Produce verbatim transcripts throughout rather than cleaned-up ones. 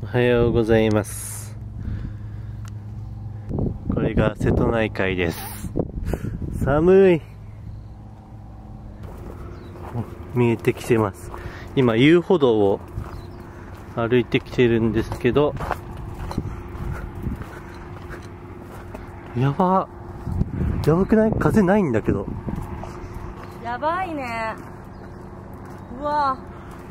はようございます。これが瀬戸内海です。寒い。見えてきてます。今遊歩道を歩いてきてるんですけど、やばやばくない？風ないんだけど。 やばいね。うわ。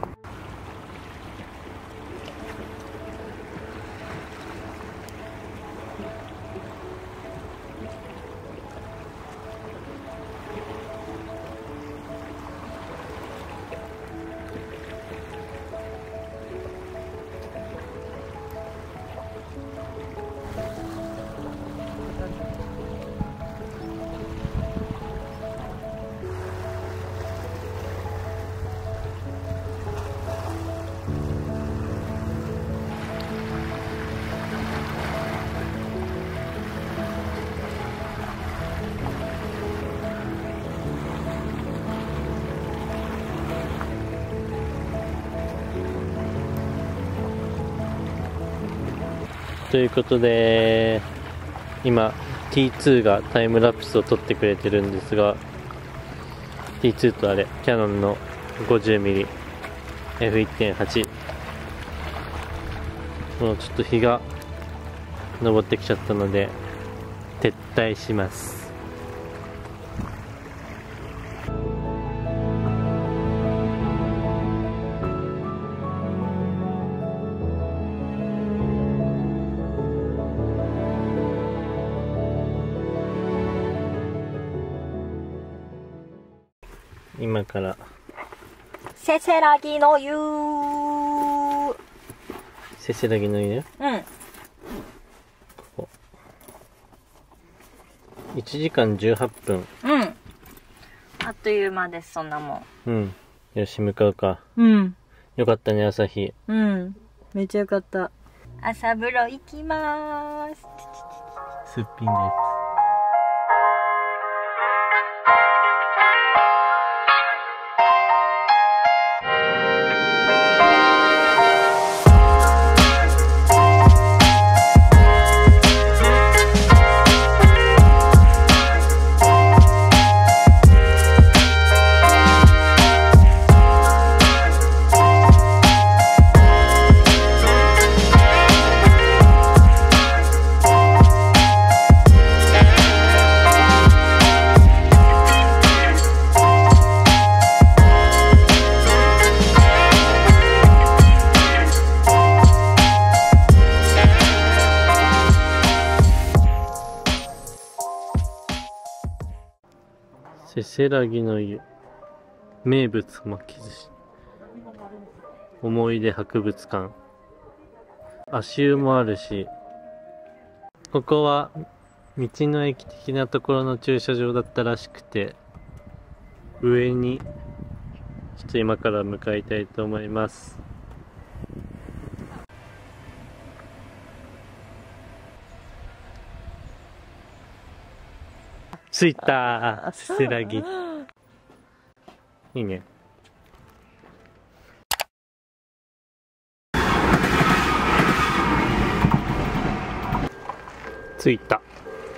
ということで、今 ティーツー がタイムラプスを撮ってくれてるんですが、 ティーツー とあれキヤノンの ごじゅうミリエフいってんはち、 もうちょっと日が昇ってきちゃったので撤退します。今からせせらぎの湯。 せせらぎの湯。 うん。 いちじかんじゅうはっぷん。 うん。あっという間です、そんなもん。 うん。よし、向かうか。 うん。 よかったね、朝日。 うん。めっちゃよかった。朝風呂行きまーす。 すっぴんです。せせらぎの湯名物巻き寿司、思い出博物館、足湯もあるし、ここは道の駅的なところの駐車場だったらしくて、上にちょっと今から向かいたいと思います。着いたー、せせらぎ。いいね。着いた。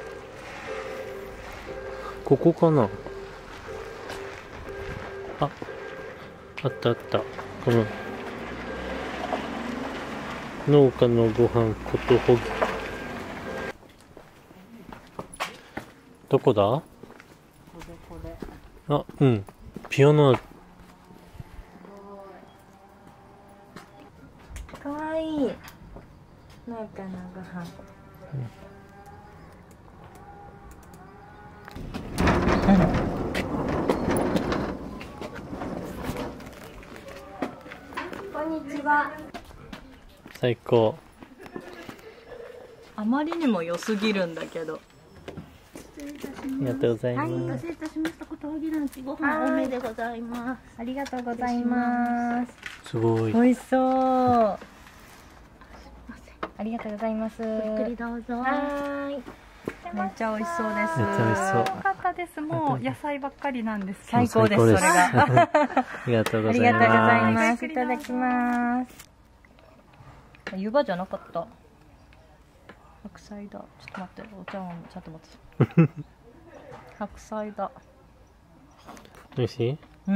ここかな。あ、あったあった。この農家のご飯ことほぎ。どこだ？これこれ。あ、うん。ピアノある。 かわいい。農家のご飯。うん。こんにちは。 最高。 あまりにも良すぎるんだけど。 ありがとうございます。 はい、お待たせいたしました。小峠ランチご飯多めでございます。 ありがとうございます。 すごい。 美味しそう。ありがとうございます。 ゆっくりどうぞ。 はい。めっちゃ美味しそうです。 めっちゃ美味しそう。 よかったです。もう野菜ばっかりなんです。 最高です。それが。 ありがとうございます。 ありがとうございます。いただきます。 湯葉じゃなかった。白菜だ。ちょっと待って、お茶碗ちゃんと持って白菜だ。 おいしい？ うん。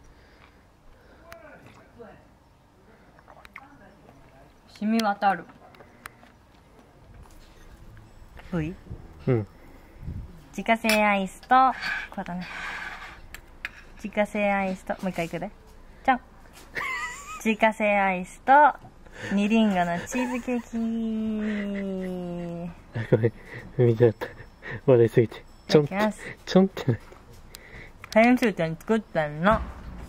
染み渡る。V？ うん。 自家製アイスと、これだね。自家製アイスと、もう一回いくで。じゃん。自家製アイスと、二リンゴのチーズケーキ。 ごめん、見ちゃった。笑いすぎて。ちょんって、ちょんってない。 はやみつーちゃん作ったの。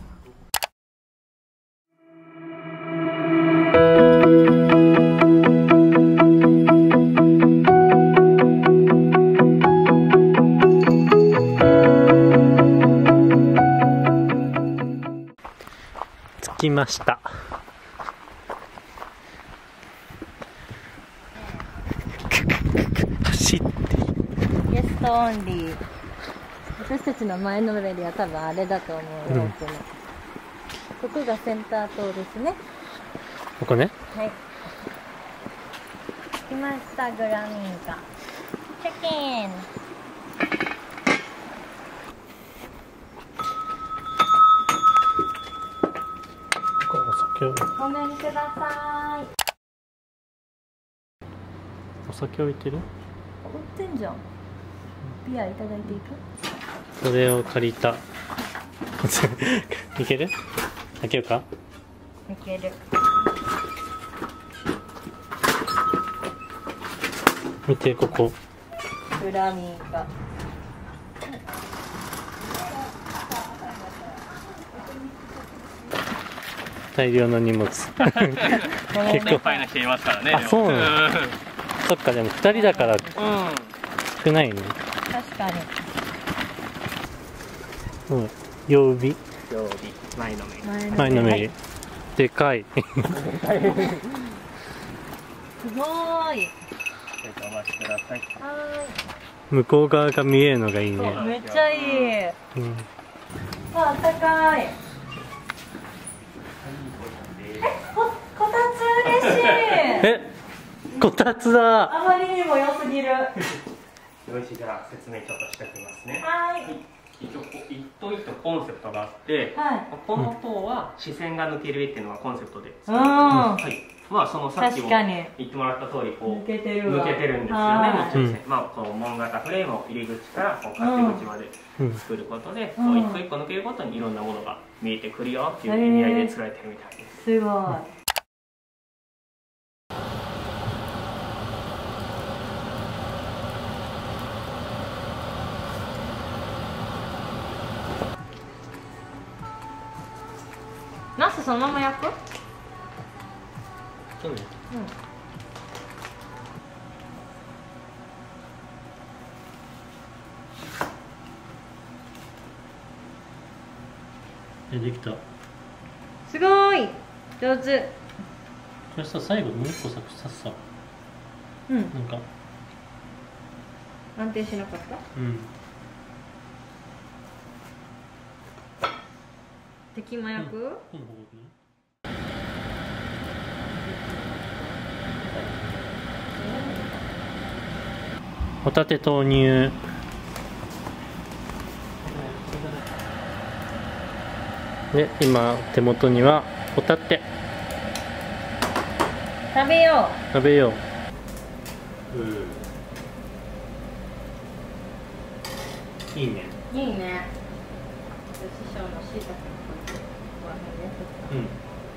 着きました。走ってゲストオンリー。私たちの前のめりは多分あれだと思うよ、うん、ここがセンター島ですね。 ここね。 はい。来ましたグラミンカ。チェックイン。 お酒を。 ごめんください。 お酒置いてる？ 売ってんじゃん。ビアいただいていく？ それを借りた。いける？開けようか？ いける。 見て、ここ。 グラミンカ。 大量の荷物。結構年配な人いますからね。 あ、そうなの。そっか、でもふたりだから少ないね。 確かに。 うん、曜日。 曜日、前のめり。 前のめり。でかい。 すごーい。 お待ちください。 向こう側が見えるのがいいね。 めっちゃいい。うん、あったかい。え、こ、こたつ嬉しい。 え、こたつだ。 あまりにも良すぎる。 よし、じゃあ説明ちょっとしておきますね。 はい。 一応一頭一頭コンセプトがあって、はい、この塔は視線が抜ける絵っていうのがコンセプトで作られてます。はい。まあそのさっきも言ってもらった通りこう抜けてる抜けてるんですよね。もちろん、まあこの門型フレームを入り口からこう勝手口まで作ることで、こう一個一個抜けるごとにいろんなものが見えてくるよっていう意味合いで作られてるみたいです。 すごい。ナスそのまま焼く？ そうね。うん。え、できた。 すごい上手。 これさ、最後もう一個さ、ささ。うん。なんか。 安定しなかった？うん。敵麻薬？うん、 ホタテ投入。で、今手元にはホタテ。 食べよう。食べよう。うん。いいね。 いいね。師匠の椎茸。うん、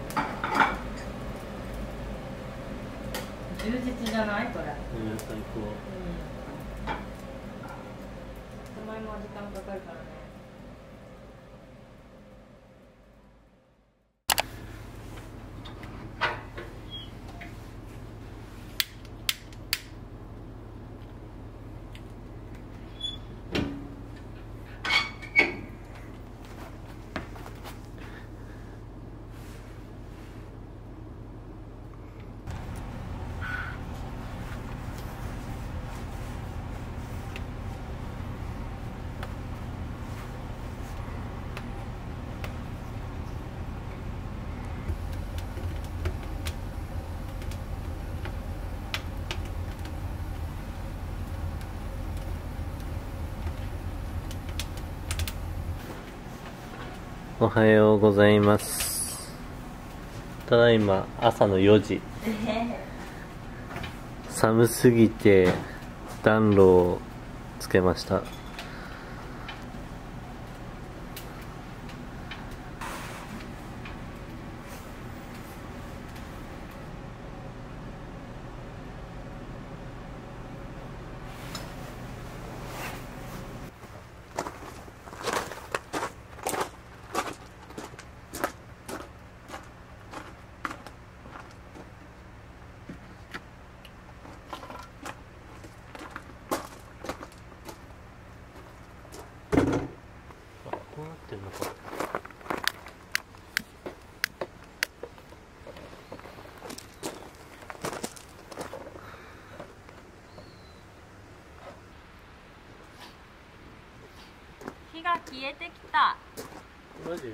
充実じゃないこれ。うん、最高。うん。さつまいもは時間かかるからね。 おはようございます。ただいま朝のよじ。寒すぎて暖炉をつけました。こうなってるのか。 火が消えてきた。 マジ？ うん。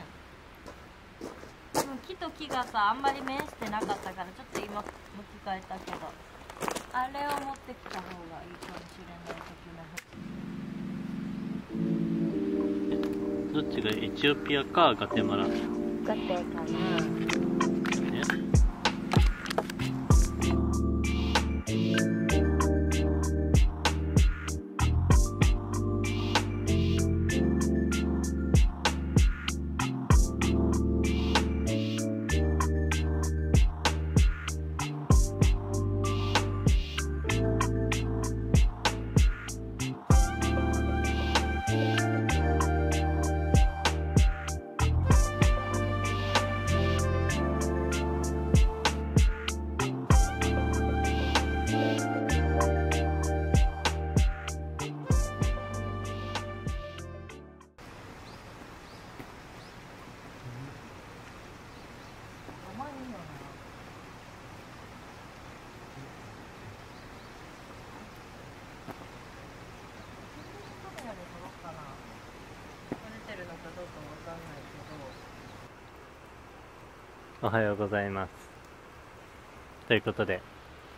木と木がさ、あんまり面してなかったから、ちょっと今向き変えたけど、あれを持ってきた方がいいかもしれない時の。 どっちがエチオピアかガテマラ？ ガテかな。 ね。おはようございます。ということで、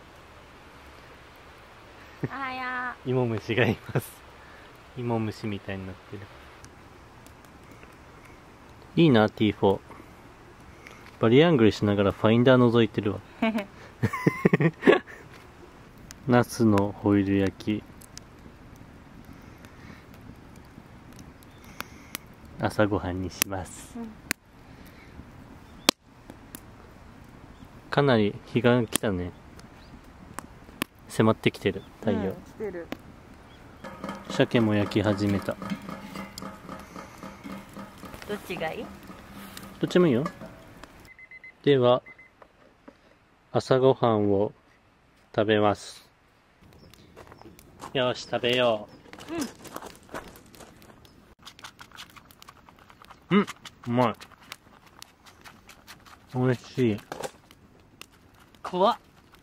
おはよ芋虫がいます。芋虫みたいになってる。いいな ティーフォー。バリアングルしながらファインダー覗いてるわ。ナスのホイル焼き。朝ごはんにします。うん、かなり日が来たね。迫ってきてる太陽、うん、 来てる。 鮭も焼き始めた。 どっちがいい？ どっちもいいよ。では朝ごはんを食べます。よし食べよう。うん、うん、うまい。おいしい。怖っ。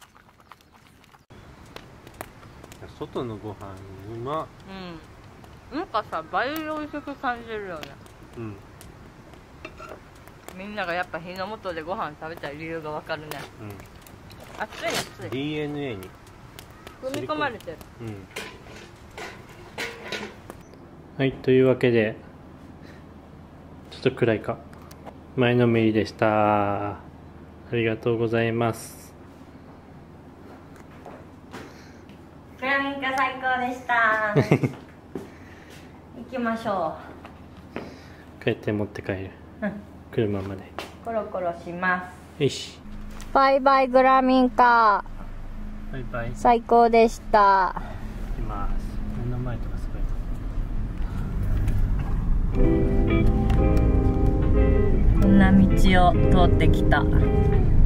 外のご飯うまっ。 うん。なんかさ、倍美味しく感じるよね。 うん。 みんながやっぱ火の元でご飯食べたい理由がわかるね。うん。熱い熱い。 ディーエヌエー に組み込まれてる。 うん。はい、というわけでちょっと暗いか。前のめりでした。ありがとうございます。 グラミンカ最高でした。行きましょう。帰って持って帰る。うん。車まで。 コロコロします。 よし。 バイバイグラミンカ。 バイバイ。 最高でした。 行きます。目の前とかすごい。 こんな道を通ってきた。